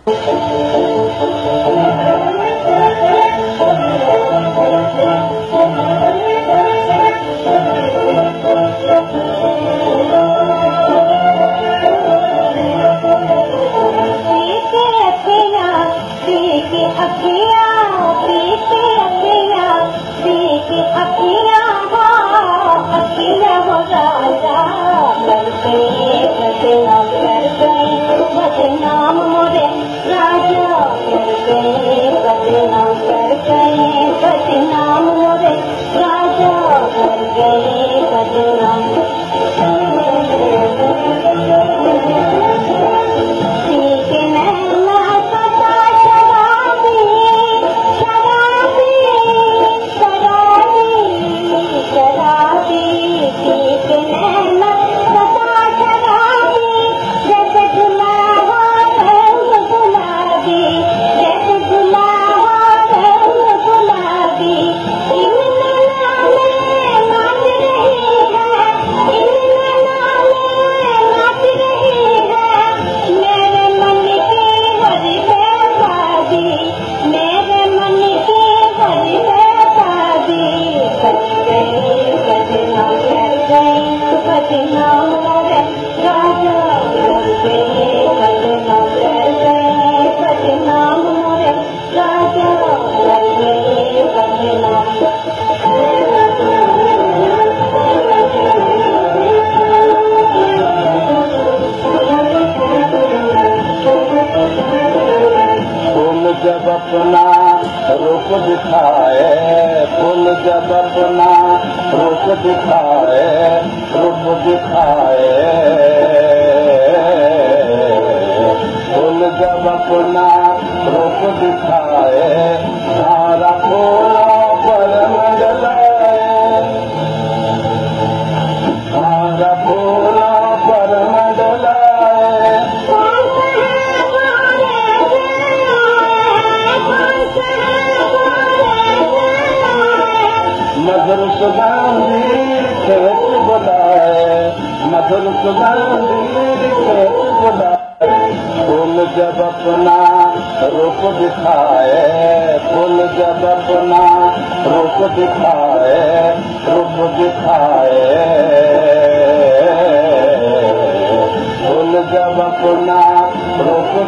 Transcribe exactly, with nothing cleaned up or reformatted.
जब अपना रूप दिखाए, फूल जब अपना रूप दिखाए, रूप दिखाए, फूल जब अपना रूप दिखाए, सारा फूलों पर मंडलाए, सारा फूलों पर मंडलाए, मधुर सुगंधी खेत बुलाए, मधुर सुगंधी खेत बुलाए, फूल जब अपना रूप दिखाए, फूल जब अपना रूप दिखाए, रूप दिखाए, फूल जब अपना रूप